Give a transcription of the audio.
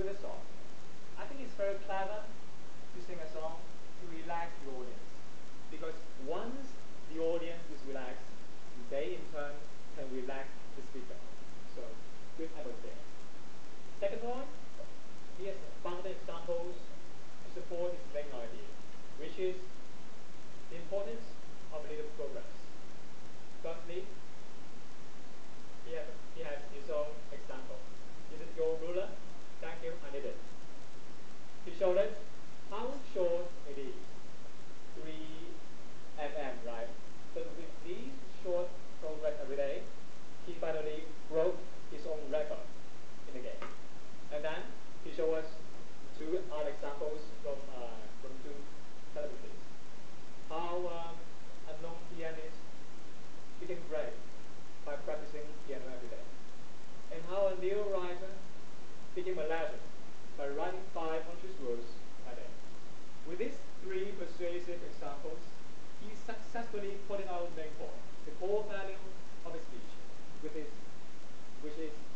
with a song. I think it's very clever to sing a song to relax the audience. Because once the audience is relaxed, they in turn can relax the speaker. So, good effort there. Second point, he has found examples to support his main idea, which is the importance of little progress. Firstly, he has his own example. Is it your ruler? Thank you, I need it. He showed us how short it is. 3 mm, right? So with these short progress every day, he finally broke his own record in the game. And then he showed us two other examples from two celebrities. How a known pianist became great by practicing piano every day. And how a new writer became a legend by writing 500 words a day. With these three persuasive examples, he successfully pointed out the main point, the core value of his speech, which is